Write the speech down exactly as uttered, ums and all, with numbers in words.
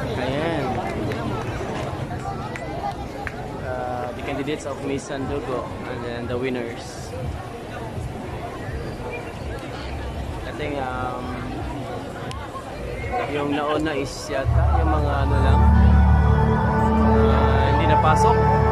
Ayan. Uh, the candidates of Miss Sandugo and then the winners. I think um, yung nauna is yata yung mga ano lang uh, hindi napasok.